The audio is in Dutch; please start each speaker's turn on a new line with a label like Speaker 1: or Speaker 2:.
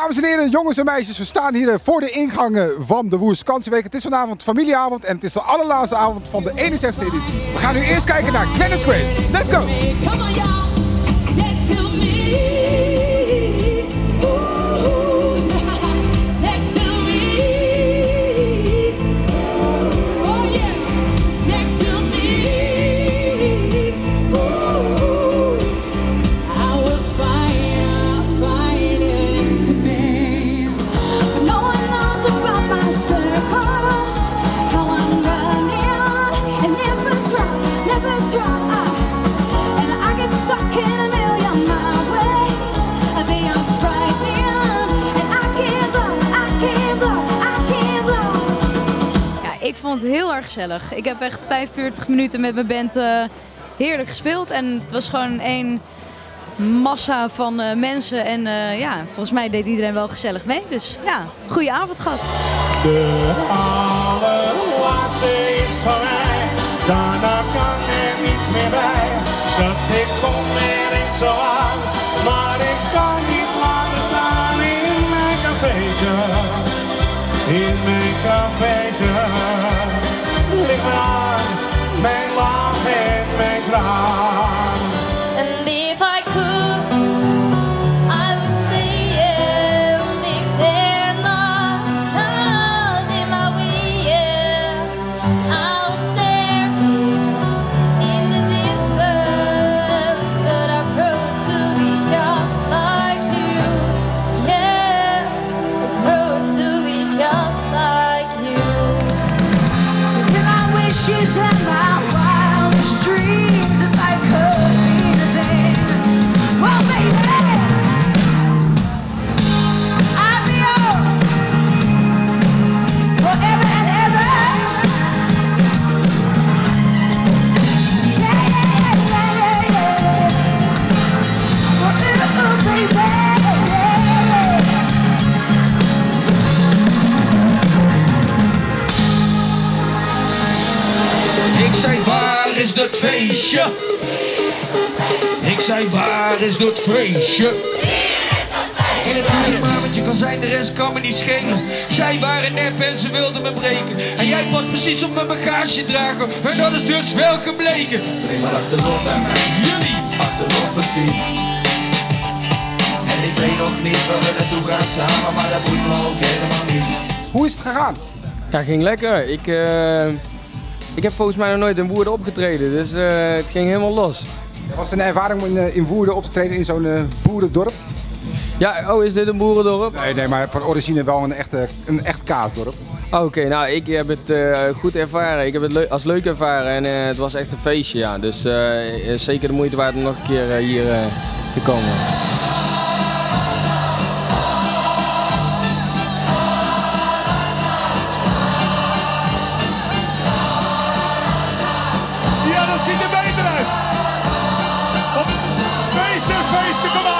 Speaker 1: Dames en heren, jongens en meisjes, we staan hier voor de ingang van de Woerse Vakantieweek. Het is vanavond familieavond en het is de allerlaatste avond van de 61e editie. We gaan nu eerst kijken naar Glennis Grace. Let's go!
Speaker 2: Ik vond het heel erg gezellig. Ik heb echt 45 minuten met mijn band heerlijk gespeeld. En het was gewoon één massa van mensen. En ja, volgens mij deed iedereen wel gezellig mee. Dus ja, goede avond gehad.
Speaker 3: De allerlaatste is voorbij. Daarna kan er niets meer bij. Schat, ik kom er niet zo aan. Maar ik kan niets laten staan in mijn cafeetje. In mijn cafeetje ligt mijn hart, mijn lach en mijn traan.
Speaker 4: And if I could, I would stay and live there not in my way. I will stare in the distance, but I grow to be just like you. Yeah, I grow to be just like you.
Speaker 5: And my wishes and my wildest dreams, if I could be the thing. Well, baby, I'd be yours forever and ever. Yeah, yeah, yeah, yeah, yeah. Oh, baby.
Speaker 6: Ik zei, waar is dat feestje? Ik zei, waar is dat feestje? In het huis maar wat je kan zijn, de rest kan me niet schelen. Zij waren nep en ze wilden me breken. En jij past precies op mijn bagagedrager. En dat is dus wel gebleken. Neem maar achterop bij mij. Jullie achterop een fiets. En ik weet nog niet waar we naartoe gaan samen, maar dat moet me ook helemaal niet.
Speaker 1: Hoe is het gegaan?
Speaker 7: Ja, ging lekker. Ik heb volgens mij nog nooit in Woerden opgetreden, dus het ging helemaal los.
Speaker 1: Was het een ervaring om in Woerden op te treden in zo'n boerendorp?
Speaker 7: Ja, oh, is dit een boerendorp?
Speaker 1: Nee, maar van origine wel een echt kaasdorp.
Speaker 7: Oké, nou, ik heb het goed ervaren. Ik heb het als leuk ervaren en het was echt een feestje, ja. Dus zeker de moeite waard om nog een keer hier te komen.
Speaker 3: Ja, dat ziet er beter uit. Feesten, feesten, kom maar.